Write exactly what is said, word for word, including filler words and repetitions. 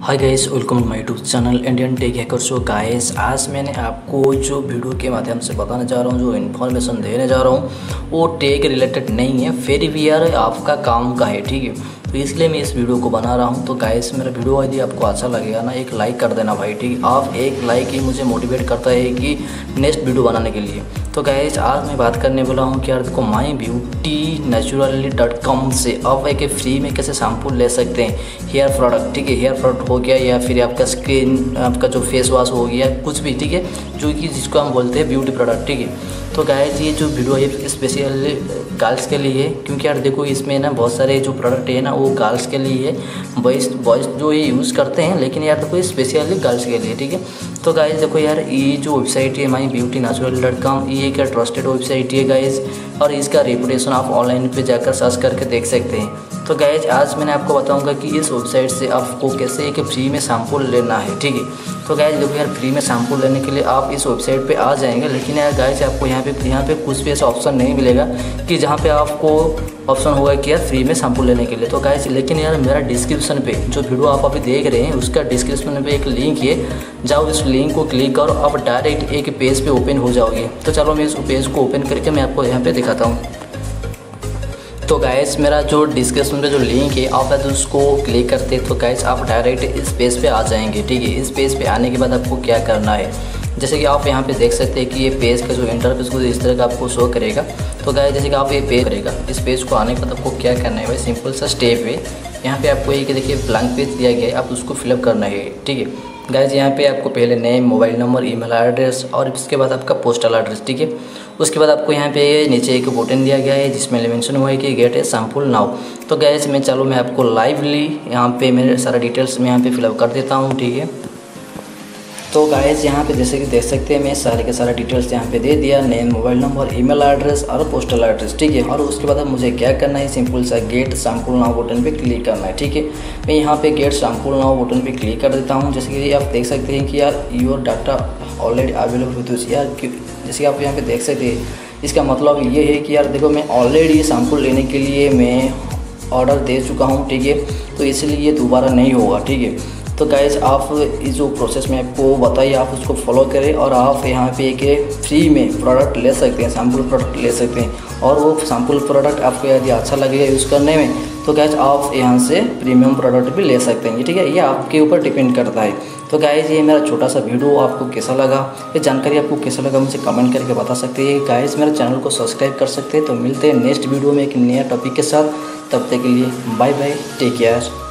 Hi guys, welcome to my YouTube channel Indian tech hacker. So guys, आज मैंने आपको जो वीडियो के माध्यम से बताने जा रहा हूँ, जो इन्फॉर्मेशन देने जा रहा हूँ वो टेक रिलेटेड नहीं है, फिर भी यार आपका काम का है, ठीक है। तो इसलिए मैं इस वीडियो को बना रहा हूँ। तो गाइस, मेरा वीडियो यदि आपको अच्छा लगेगा ना, एक लाइक कर देना भाई, ठीक है। आप एक लाइक ही मुझे मोटिवेट करता है कि नेक्स्ट वीडियो बनाने के लिए। तो गाइस, आज मैं बात करने वाला हूँ कि यार देखो, my beauty naturally dot com से आप एक फ्री में कैसे शैम्पू ले सकते हैं, हेयर प्रोडक्ट, ठीक है। हेयर प्रोडक्ट हो गया या फिर आपका स्किन, आपका जो फेस वॉश हो गया, कुछ भी, ठीक है, जो कि जिसको हम बोलते हैं ब्यूटी प्रोडक्ट, ठीक है। तो गाइस, ये जो वीडियो है स्पेशली गर्ल्स के लिए है, क्योंकि यार देखो इसमें ना बहुत सारे जो प्रोडक्ट है ना वो गर्ल्स के लिए है। बॉयज़ बॉयज़ जो ये यूज़ करते हैं, लेकिन यार देखो स्पेशली गर्ल्स के लिए, ठीक है। तो गाइस देखो यार, ये जो वेबसाइट है my beauty natural dot com, ये एक ट्रस्टेड वेबसाइट है गाइस, और इसका रेपुटेशन आप ऑनलाइन पे जाकर सर्च करके देख सकते हैं। तो गाइस, आज मैंने आपको बताऊंगा कि इस वेबसाइट से आपको कैसे एक फ्री में शैम्पू लेना है, ठीक है। तो गाइस देखो यार, फ्री में शैम्पू लेने के लिए आप इस वेबसाइट पे आ जाएंगे, लेकिन यार गाइस आपको यहाँ पे यहाँ पे कुछ भी ऐसा ऑप्शन नहीं मिलेगा कि जहाँ पे आपको ऑप्शन होगा कि यार फ्री में शैम्पू लेने के लिए। तो गाइस, लेकिन यार मेरा डिस्क्रिप्शन पे जो वीडियो आप अभी देख रहे हैं उसका डिस्क्रिप्शन पे एक लिंक है, जाओ इस लिंक को क्लिक करो, आप डायरेक्ट एक पेज पे ओपन हो जाओगे। तो चलो मैं इस पेज को ओपन करके मैं आपको यहाँ पे दिखाता हूँ। तो गाइस, मेरा जो डिस्क्रिप्शन पे जो लिंक है, आप यदि उसको क्लिक करते तो गाइस आप डायरेक्ट इस पेज पे आ जाएंगे, ठीक है। इस पेज पे आने के बाद आपको क्या करना है, जैसे कि आप यहाँ पे देख सकते हैं कि ये पेज का जो इंटरफेस को इस तरह का आपको शो करेगा। तो गाइस, जैसे कि आप ये पेज करेगा, इस पेज को आने के बाद आपको क्या करना है भाई, सिंपल सा स्टेप है। यहाँ पे आपको ये देखिए ब्लैंक पेज दिया गया है, आप उसको फिलअप करना है, ठीक है। गाइस, यहाँ पे आपको पहले name, mobile number, email address और इसके बाद आपका पोस्टल एड्रेस, ठीक है। उसके बाद आपको यहाँ पे नीचे एक बटन दिया गया है जिसमें मेंशन हुआ है कि गेट ए सैम्पल नाउ। तो गाइस, मैं चलो मैं आपको लाइवली यहाँ पे मेरे सारा डिटेल्स में यहाँ पे फिलअप कर देता हूँ, ठीक है। तो गाइस, यहाँ पे जैसे कि देख सकते हैं मैं सारे के सारा डिटेल्स यहाँ पे दे दिया, name, mobile number, email address और पोस्टल एड्रेस, ठीक है। और उसके बाद अब मुझे क्या करना है, सिंपल सा गेट सैम्पल नाउ बटन पे क्लिक करना है, ठीक है। मैं यहाँ पे गेट सैम्पल नाउ बटन पे क्लिक कर देता हूँ। जैसे कि आप देख सकते हैं कि यार your data already available with us, यार जैसे कि आप यहाँ पे देख सकते हैं, इसका मतलब ये है कि यार देखो मैं ऑलरेडी सैम्पल लेने के लिए मैं ऑर्डर दे चुका हूँ, ठीक है। तो इसलिए ये दोबारा नहीं होगा, ठीक है। तो गाइस, आप इस जो प्रोसेस में आपको बताइए, आप उसको फॉलो करें और आप यहाँ पे एक फ्री में प्रोडक्ट ले सकते हैं, सैम्पल प्रोडक्ट ले सकते हैं। और वो सैम्पल प्रोडक्ट आपको यदि अच्छा लगेगा यूज़ करने में, तो गाइस आप यहाँ से प्रीमियम प्रोडक्ट भी ले सकते हैं, ठीक है। ये आपके ऊपर डिपेंड करता है। तो गाइस, ये मेरा छोटा सा वीडियो आपको कैसा लगा, ये जानकारी आपको कैसा लगा मुझे कमेंट करके बता सकते हैं। गाइस, मेरे चैनल को सब्सक्राइब कर सकते हैं। तो मिलते हैं नेक्स्ट वीडियो में एक नया टॉपिक के साथ, तब तक के लिए बाय बाय, टेक केयर।